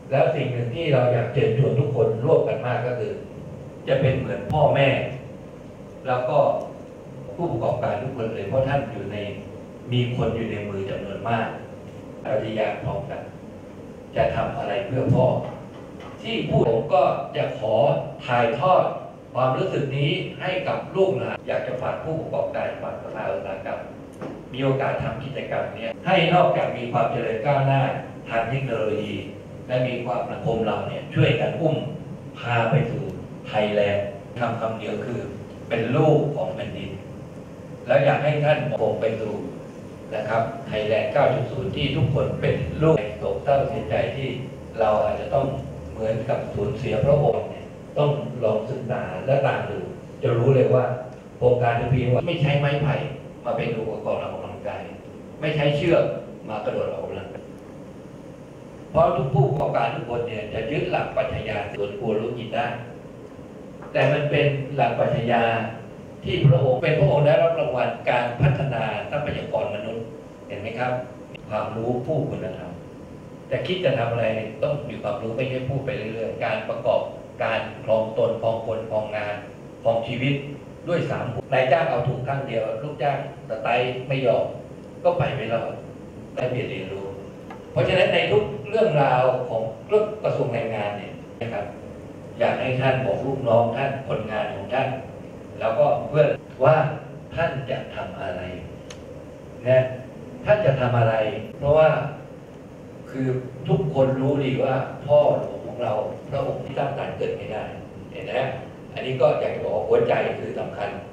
แล้วสิ่งหนึ่งที่เราอยากเชิญชวนทุกคนร่วมกันมากก็คือจะเป็นเหมือนพ่อแม่แล้วก็ผู้ประกอบการทุกคนเลยเพราะท่านอยู่ในมีคนอยู่ในมือจำนวนมากปฏิญาณพร้อมกันจะทำอะไรเพื่อพ่อที่พูดผมก็จะขอถ่ายทอดความรู้สึกนี้ให้กับลูกหลานอยากจะฝากผู้ประกอบการฝากสภาอุตสาหกรรมมีโอกาสทำกิจกรรมนี้ให้นอกจากมีความเจริญก้าวหน้าทางเทคโนโลยีและมีความสังคมเราเนี่ยช่วยกันอุ้มพาไปสู่ไทยแลนด์คำเดียวคือเป็นลูกของแผ่นดินแล้วอยากให้ท่านมองไปสู่นะครับไทยแลนด์ 9.0 ที่ทุกคนเป็นลูกโศกเศร้าเสียใจที่เราอาจจะต้องเหมือนกับสูญเสียพระองค์เนี่ยต้องลองศึกษาและตามดูจะรู้เลยว่าโครงการพีว่าไม่ใช้ไม้ไผ่มาเป็นอุปกรณ์ออกกำลังกายไม่ใช้เชือกมากระโดดออกกำลังกายเพราะทุกผู้ประกอบการทุกคนเนี่ยจะยึดหลักปรัชญาส่วนตัวรู้กินได้แต่มันเป็นหลักปรัชญาที่พระองค์ได้รับรางวัลการพัฒนาทรัพยากรมนุษย์เห็นไหมครับความรู้ผู้คุณธรรมแต่คิดจะทำอะไรต้องมีความรู้ไม่ใช่พูดไปเรื่อยๆการประกอบการครองตนครองคนครองงานครองชีวิตด้วย3 หัวนายจ้างเอาถูกข้างเดียวลูกจ้างสไตล์ไม่ยอมก็ไปไม่รอดได้เรียนรู้เพราะฉะนั้นในทุกเรื่องราวของเรื่องกระทรวงแรงงานเนี่ยนะครับอยากให้ท่านบอกลูกน้องท่านคนงานของท่านแล้วก็เพื่อว่าท่านจะทำอะไรนะท่านจะทำอะไรเพราะว่าคือทุกคนรู้ดีว่าพ่อหลวงของเราพระองค์ที่ตั้งการเกิดไม่ได้เห็นไหมอันนี้ก็อยากจะบอกว่าหัวใจคือสำคัญ